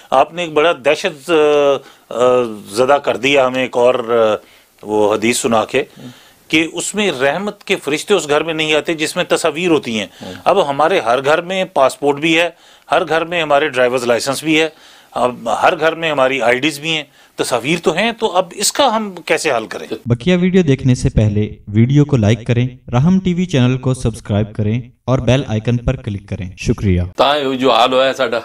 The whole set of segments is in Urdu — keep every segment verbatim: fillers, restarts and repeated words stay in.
آپ نے ایک بڑا دہشت زدہ کر دیا ہمیں ایک اور وہ حدیث سنا کے کہ اس میں رحمت کے فرشتے اس گھر میں نہیں آتے جس میں تصاویر ہوتی ہیں. اب ہمارے ہر گھر میں پاسپورٹ بھی ہے، ہر گھر میں ہمارے ڈرائیورز لائسنس بھی ہے، اب ہر گھر میں ہماری آئی ڈیز بھی ہیں، تصاویر تو ہیں، تو اب اس کا ہم کیسے حل کریں؟ بقیہ ویڈیو دیکھنے سے پہلے ویڈیو کو لائک کریں، رحم ٹی وی چینل کو سبسکرائب کریں اور بیل آئیکن پر کلک کریں. شکریہ. تاں جو حال ہوا ہے ساڈا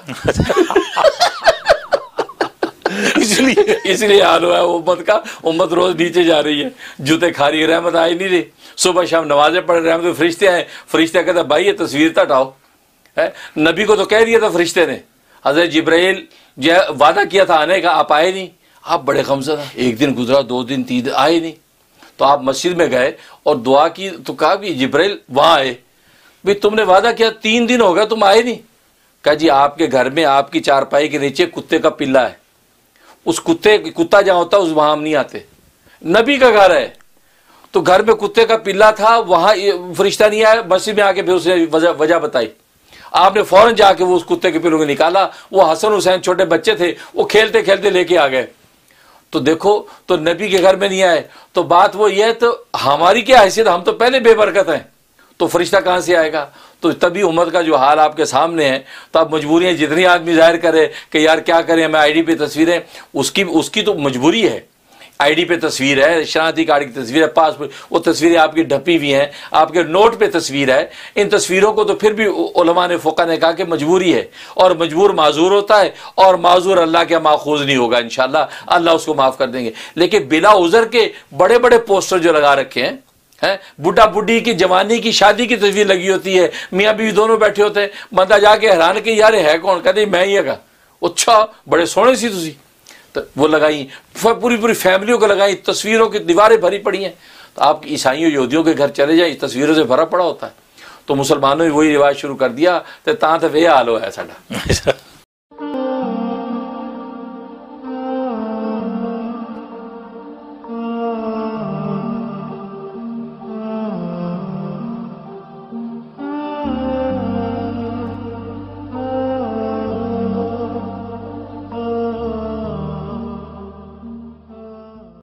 اس لیے اس لیے حال ہوا ہے امت کا. امت روز نیچے جا رہی ہے، جوتے کھا رہی ہے، رحمت آئی نہیں رہی. صبح شام نمازیں پڑھ رہے ہیں، فرشتے آئے، فرشتے کہتا بھائی یہ تصویر تو ہٹاؤ. نبی کو تو کہہ دیا تھا فرشتے نے، حضرت جبرائیل جو وعدہ کیا تھا آنے کا، آپ آئے نہیں. آپ بڑے غمزدہ، ایک دن گزرا، دو دن، تین دن، آئے نہیں. تو آپ مسجد میں گئے اور دعا کی تو کہا بھی جبرائیل وہاں آئے. بھائی تم نے وعدہ کیا، تین دن ہو گیا تم آئے نہیں. کہا جی آپ کے گھر میں آپ کی چارپائی کے نیچے کتے کا پلا ہے، اس کتے کتا جہاں ہوتا ہے اس وہاں ہم نہیں آتے. نبی کا گھر ہے تو گھر میں کتے کا پلا تھا، وہاں فرشتہ نہیں آیا. مسجد میں آ کے پھر اس نے وجہ بتائی. آپ نے فوراً جا کے وہ اس کتے کے پلوں کو نکالا. وہ حسن حسین چھوٹے بچے تھے، وہ کھیلتے کھیلتے لے کے آ گئے. تو دیکھو تو نبی کے گھر میں نہیں آئے تو بات وہ یہ ہے، تو ہماری کیا حیثیت، ہم تو پہلے بے برکت ہیں، تو فرشتہ کہاں سے آئے گا؟ تو تبھی امت کا جو حال آپ کے سامنے ہے. تو اب مجبوریاں جتنی آدمی ظاہر کرے کہ یار کیا کریں، ہمیں آئی ڈی پہ تصویریں، اس کی اس کی تو مجبوری ہے. آئی ڈی پہ تصویر ہے، شناختی کارڈ کی تصویر ہے، پاسپورٹ، وہ تصویریں آپ کی ڈھپی ہوئی ہیں، آپ کے نوٹ پہ تصویر ہے. ان تصویروں کو تو پھر بھی علماء نے، فقہ نے کہا کہ مجبوری ہے، اور مجبور معذور ہوتا ہے، اور معذور اللہ کے ماخوذ نہیں ہوگا. انشاءاللہ اللہ اس کو معاف کر دیں گے. لیکن بلا عذر کے بڑے بڑے پوسٹر جو لگا رکھے ہیں، بڈھا بڈھی کی جوانی کی شادی کی تصویر لگی ہوتی ہے، میاں بیوی دونوں بیٹھے ہوتے ہیں، بندہ جا کے حیران کہ یار ہے کون؟ کہتے میں ہی ہے. اچھا بڑے سونے سی تسی، تو وہ لگائی، پوری پوری فیملیوں کو لگائی، تصویروں کی دیواریں بھری پڑی ہیں. تو آپ عیسائیوں یہودیوں کے گھر چلے جائیں، تصویروں سے بھرا پڑا ہوتا ہے. تو مسلمانوں نے وہی رواج شروع کر دیا، تو تاں تو یہ حال ہوا ہے ساڈا.